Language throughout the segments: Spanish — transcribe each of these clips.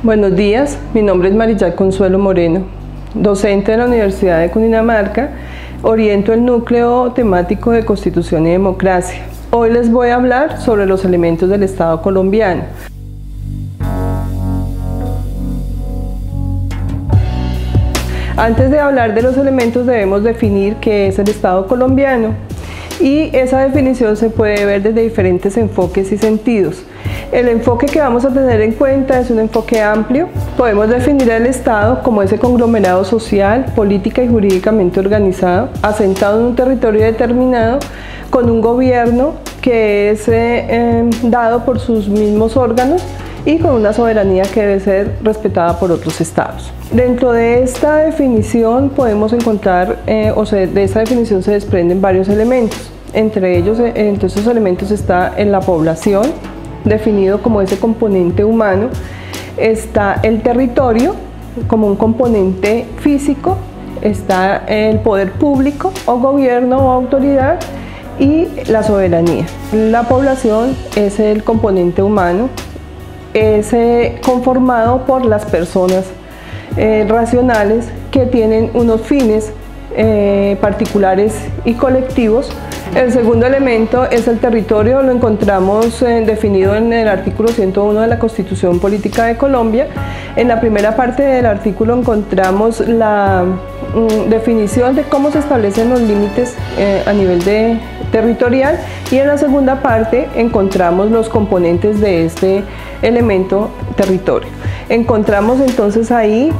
Buenos días, mi nombre es Marillal Consuelo Moreno, docente de la Universidad de Cundinamarca, oriento el núcleo temático de Constitución y Democracia. Hoy les voy a hablar sobre los elementos del Estado colombiano. Antes de hablar de los elementos debemos definir qué es el Estado colombiano, y esa definición se puede ver desde diferentes enfoques y sentidos. El enfoque que vamos a tener en cuenta es un enfoque amplio. Podemos definir el Estado como ese conglomerado social, política y jurídicamente organizado, asentado en un territorio determinado, con un gobierno que es dado por sus mismos órganos y con una soberanía que debe ser respetada por otros estados. Dentro de esta definición podemos encontrar, de esta definición se desprenden varios elementos. Entre esos elementos está en la población, definido como ese componente humano, está el territorio como un componente físico, está el poder público o gobierno o autoridad y la soberanía. La población es el componente humano, es conformado por las personas racionales que tienen unos fines particulares y colectivos. El segundo elemento es el territorio, lo encontramos definido en el artículo 101 de la Constitución Política de Colombia. En la primera parte del artículo encontramos la definición de cómo se establecen los límites a nivel territorial, y en la segunda parte encontramos los componentes de este elemento territorio. Encontramos entonces ahí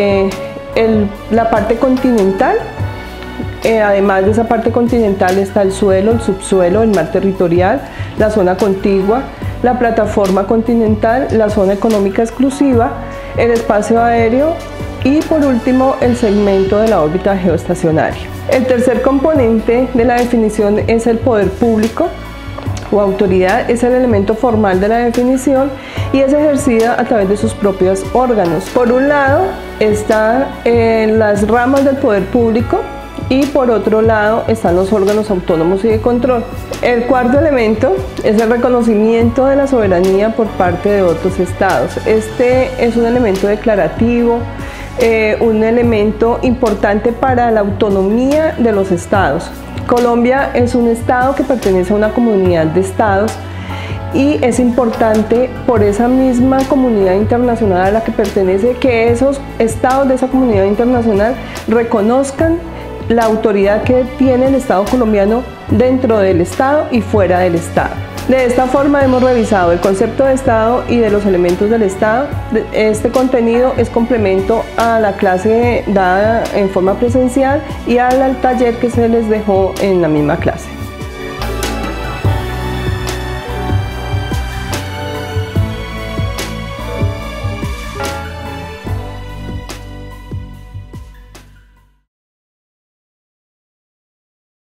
la parte continental. Además de esa parte continental está el suelo, el subsuelo, el mar territorial, la zona contigua, la plataforma continental, la zona económica exclusiva, el espacio aéreo y por último el segmento de la órbita geoestacionaria. El tercer componente de la definición es el poder público o autoridad. Es el elemento formal de la definición y es ejercida a través de sus propios órganos. Por un lado están las ramas del poder público, y por otro lado están los órganos autónomos y de control. El cuarto elemento es el reconocimiento de la soberanía por parte de otros estados. Este es un elemento declarativo, un elemento importante para la autonomía de los estados. Colombia es un estado que pertenece a una comunidad de estados, y es importante por esa misma comunidad internacional a la que pertenece que esos estados de esa comunidad internacional reconozcan la autoridad que tiene el Estado colombiano dentro del Estado y fuera del Estado. De esta forma hemos revisado el concepto de Estado y de los elementos del Estado. Este contenido es complemento a la clase dada en forma presencial y al taller que se les dejó en la misma clase.